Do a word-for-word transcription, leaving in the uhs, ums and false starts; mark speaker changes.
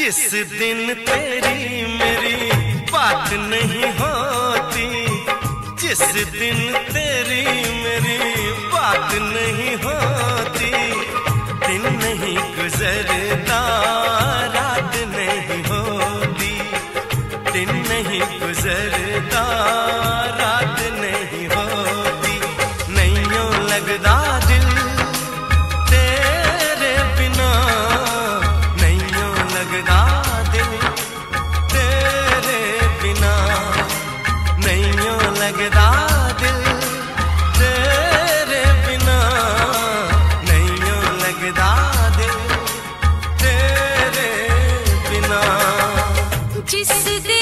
Speaker 1: जिस दिन तेरी मेरी बात नहीं होती, जिस दिन तेरी मेरी बात नहीं होती, दिन नहीं गुजरता रात नहीं होती, दिन नहीं गुजरता रात नहीं होती। नैयों लगदा दिल तेरे बिना, नैयों लगदा दिल तेरे बिना, नैयों लगदा दिल तेरे बिना, नैयों लगदा दिल तेरे बिना।
Speaker 2: जिस दिन